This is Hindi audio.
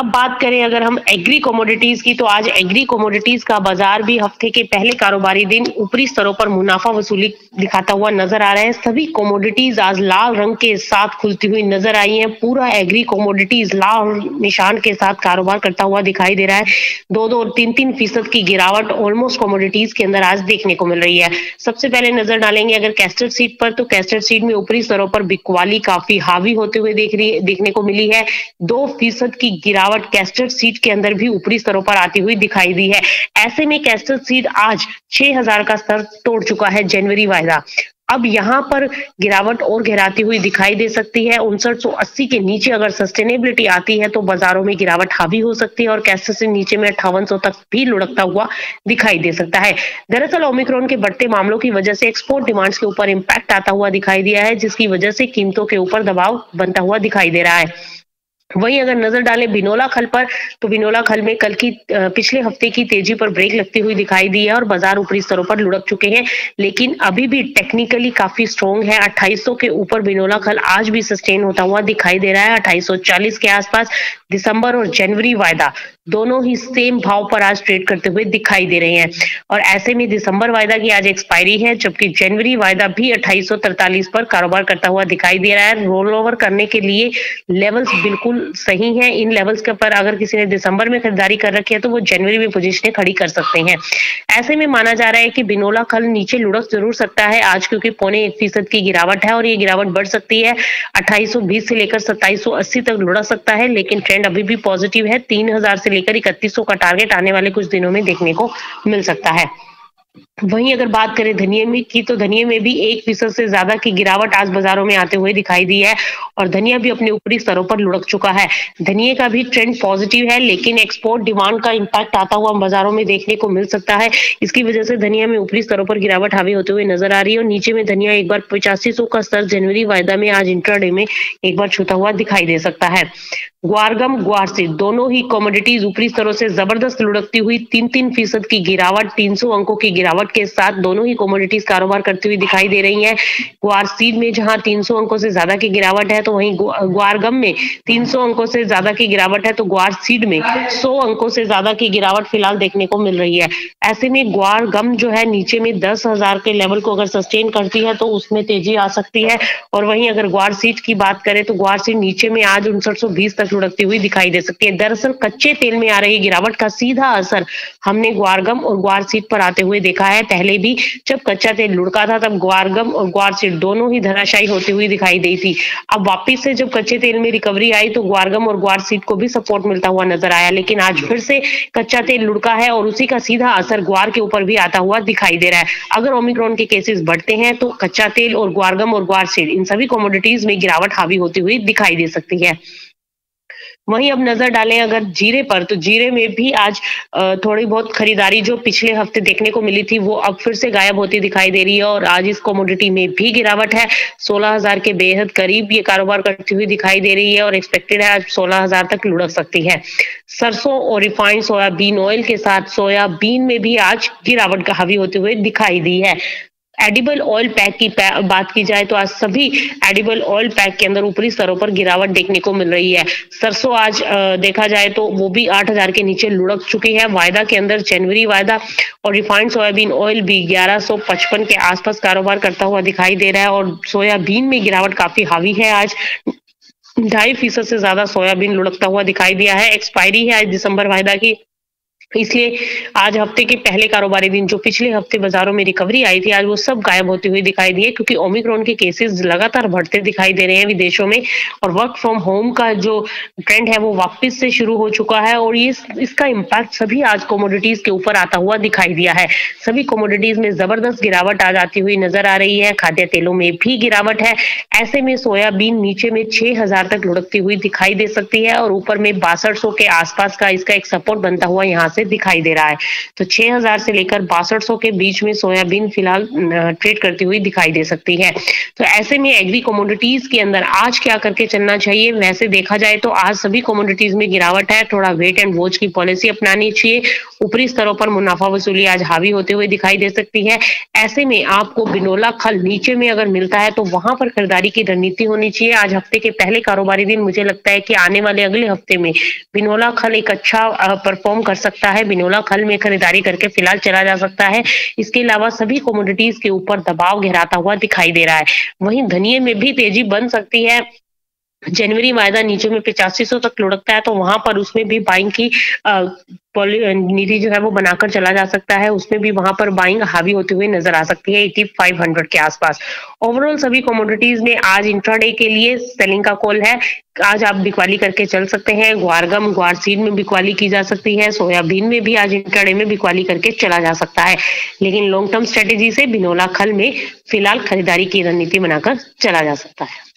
अब बात करें अगर हम एग्री कमोडिटीज की, तो आज एग्री कमोडिटीज का बाजार भी हफ्ते के पहले कारोबारी दिन ऊपरी स्तरों पर मुनाफा वसूली दिखाता हुआ नजर आ रहा है। सभी कमोडिटीज आज लाल रंग के साथ खुलती हुई नजर आई हैं। पूरा एग्री कमोडिटीज लाल निशान के साथ कारोबार करता हुआ दिखाई दे रहा है। 2-2 और 3-3 फीसद की गिरावट ऑलमोस्ट कमोडिटीज के अंदर आज देखने को मिल रही है। सबसे पहले नजर डालेंगे अगर कैस्टर सीड पर, तो कैस्टर सीड में ऊपरी स्तरों पर बिकवाली काफी हावी होते हुए देखने को मिली है। 2% की गिरावट कैस्टर सीड के अंदर भी ऊपरी स्तरों पर आती हुई दिखाई दी है। ऐसे में कैस्टर सीड आज 6000 का स्तर तोड़ चुका है जनवरी वायदा। अब यहाँ पर गिरावट और गहराती हुई दिखाई दे सकती है। 5980 के नीचे अगर सस्टेनेबिलिटी आती है तो बाजारों में गिरावट हावी हो सकती है और कैस्टर से नीचे में 5800 तक भी लुढ़कता हुआ दिखाई दे सकता है। दरअसल ओमिक्रॉन के बढ़ते मामलों की वजह से एक्सपोर्ट डिमांड्स के ऊपर इम्पैक्ट आता हुआ दिखाई दिया है, जिसकी वजह से कीमतों के ऊपर दबाव बनता हुआ दिखाई दे रहा है। वहीं अगर नजर डालें बिनोला खल पर, तो बिनोला खल में कल की पिछले हफ्ते की तेजी पर ब्रेक लगती हुई दिखाई दी है और बाजार ऊपरी स्तरों पर लुढ़क चुके हैं, लेकिन अभी भी टेक्निकली काफी स्ट्रॉन्ग है। 2800 के ऊपर बिनोला खल आज भी सस्टेन होता हुआ दिखाई दे रहा है। 2840 के आसपास दिसंबर और जनवरी वायदा दोनों ही सेम भाव पर आज ट्रेड करते हुए दिखाई दे रहे हैं और ऐसे में दिसंबर वायदा की आज एक्सपायरी है, जबकि जनवरी वायदा भी 2843 पर कारोबार करता हुआ दिखाई दे रहा है। रोल ओवर करने के लिए लेवल्स बिल्कुल सही हैं। इन लेवल्स के पर अगर किसी ने दिसंबर में खरीदारी कर रखी है तो वो जनवरी में पोजीशनें खड़ी कर सकते हैं। ऐसे में माना जा रहा है कि बिनोला खल नीचे लुढ़क जरूर सकता है आज, क्योंकि 0.25% की गिरावट है और ये गिरावट बढ़ सकती है। 2820 से लेकर 2780 तक लुढ़क सकता है, लेकिन ट्रेंड अभी भी पॉजिटिव है। 3000 से लेकर 3100 का टारगेट आने वाले कुछ दिनों में देखने को मिल सकता है। वहीं अगर बात करें धनिये में की, तो धनिये में भी 1% से ज्यादा की गिरावट आज बाजारों में आते हुए दिखाई दी है और धनिया भी अपने ऊपरी स्तरों पर लुढ़क चुका है। धनिये का भी ट्रेंड पॉजिटिव है, लेकिन एक्सपोर्ट डिमांड का इंपैक्ट आता हुआ बाजारों में देखने को मिल सकता है। इसकी वजह से धनिया में ऊपरी स्तरों पर गिरावट हावी होते हुए नजर आ रही है और नीचे में धनिया एक बार 8500 का स्तर जनवरी वायदा में आज इंट्राडे में एक बार छूता हुआ दिखाई दे सकता है। ग्वारगम ग्वारसीड दोनों ही कमोडिटीज ऊपरी स्तरों से जबरदस्त लुढ़कती हुई 3-3% की गिरावट, 300 अंकों की गिरावट के साथ दोनों ही कमोडिटीज कारोबार करती हुई दिखाई दे रही हैं। ग्वारसीड में जहां 300 अंकों से ज्यादा की गिरावट है, तो वहीं ग्वारगम में 300 अंकों से ज्यादा की गिरावट है, तो ग्वारसीड में 100 अंकों से ज्यादा की गिरावट फिलहाल देखने को मिल रही है। ऐसे में ग्वारगम जो है नीचे में 10,000 के लेवल को अगर सस्टेन करती है तो उसमें तेजी आ सकती है और वहीं अगर ग्वारसीड की बात करें तो ग्वारसीड नीचे में आज 5920 तक लुढ़कती हुई दिखाई दे सकती है। दरअसल कच्चे तेल में आ रही गिरावट का सीधा असर हमने ग्वारगम और ग्वारसीड पर आते हुए देखा है। पहले भी जब कच्चा तेल लुढ़का था तब ग्वारगम और ग्वारसीड दोनों ही धराशायी होती हुई दिखाई दी थी। अब वापस से जब कच्चे तेल में रिकवरी आई तो ग्वारगम और ग्वारसीड को भी सपोर्ट मिलता हुआ नजर आया, लेकिन आज फिर से कच्चा तेल लुढ़का है और उसी का सीधा असर ग्वार के ऊपर भी आता हुआ दिखाई दे रहा है। अगर ओमिक्रॉन के केसेस बढ़ते हैं तो कच्चा तेल और ग्वारगम और ग्वारसीड इन सभी कमोडिटीज में गिरावट हावी होती हुई दिखाई दे सकती है। वहीं अब नजर डालें अगर जीरे पर, तो जीरे में भी आज थोड़ी बहुत खरीदारी जो पिछले हफ्ते देखने को मिली थी वो अब फिर से गायब होती दिखाई दे रही है और आज इस कमोडिटी में भी गिरावट है। 16,000 के बेहद करीब ये कारोबार करती हुई दिखाई दे रही है और एक्सपेक्टेड है आज 16,000 तक लुढ़क सकती है। सरसों और रिफाइंड सोयाबीन ऑयल के साथ सोयाबीन में भी आज गिरावट हावी होते हुए दिखाई दी है। एडिबल ऑयल पैक की बात की जाए तो आज सभी एडिबल ऑयल पैक के अंदर ऊपरी स्तरों पर गिरावट देखने को मिल रही है। सरसों आज देखा जाए तो वो भी 8,000 के नीचे लुढ़क चुकी है वायदा के अंदर। जनवरी वायदा और रिफाइंड सोयाबीन ऑयल भी 1155 के आसपास कारोबार करता हुआ दिखाई दे रहा है और सोयाबीन में गिरावट काफी हावी है। आज 2.5% से ज्यादा सोयाबीन लुढ़कता हुआ दिखाई दिया है। एक्सपायरी है आज दिसंबर वायदा की, इसलिए आज हफ्ते के पहले कारोबारी दिन जो पिछले हफ्ते बाजारों में रिकवरी आई थी आज वो सब गायब होती हुई दिखाई दी है, क्योंकि ओमिक्रॉन के केसेस लगातार बढ़ते दिखाई दे रहे हैं विदेशों में और वर्क फ्रॉम होम का जो ट्रेंड है वो वापस से शुरू हो चुका है और ये इसका इम्पैक्ट सभी आज कमोडिटीज के ऊपर आता हुआ दिखाई दिया है। सभी कमोडिटीज में जबरदस्त गिरावट आ जाती हुई नजर आ रही है। खाद्य तेलों में भी गिरावट है। ऐसे में सोयाबीन नीचे में 6,000 तक लुढ़कती हुई दिखाई दे सकती है और ऊपर में 6200 के आसपास का इसका एक सपोर्ट बनता हुआ यहाँ से पे दिखाई दे रहा है। तो 6000 से लेकर 6200 के बीच में सोयाबीन फिलहाल ट्रेड करती हुई दिखाई दे सकती है। तो ऐसे में एग्री कमोडिटीज के अंदर आज क्या करके चलना चाहिए? वैसे देखा जाए तो आज सभी कमोडिटीज में गिरावट है, थोड़ा वेट एंड वॉच की पॉलिसी अपनानी चाहिए। ऊपरी स्तरों पर मुनाफा वसूली आज हावी होते हुए दिखाई दे सकती है। ऐसे में आपको बिनोला खल नीचे में अगर मिलता है तो वहां पर खरीदारी की रणनीति होनी चाहिए। आज हफ्ते के पहले कारोबारी दिन मुझे लगता है कि आने वाले अगले हफ्ते में बिनोला खल एक अच्छा परफॉर्म कर सकता है। बिनोला खल में खरीदारी करके फिलहाल चला जा सकता है। इसके अलावा सभी कमोडिटीज के ऊपर दबाव गहराता हुआ दिखाई दे रहा है। वहीं धनिये में भी तेजी बन सकती है। जनवरी वायदा नीचे में 8500 तक लुढ़कता है तो वहां पर उसमें भी बाइंग की नीति जो है वो बनाकर चला जा सकता है। उसमें भी वहां पर बाइंग हावी होती हुई नजर आ सकती है 8500 के आसपास। ओवरऑल सभी कमोडिटीज में आज इंट्राडे के लिए सेलिंग का कॉल है। आज आप बिकवाली करके चल सकते हैं। ग्वारगम ग्वार सीड में बिकवाली की जा सकती है। सोयाबीन में भी आज इंट्राडे में बिकवाली करके चला जा सकता है। लेकिन लॉन्ग टर्म स्ट्रेटेजी से बिनोला खल में फिलहाल खरीदारी की रणनीति बनाकर चला जा सकता है।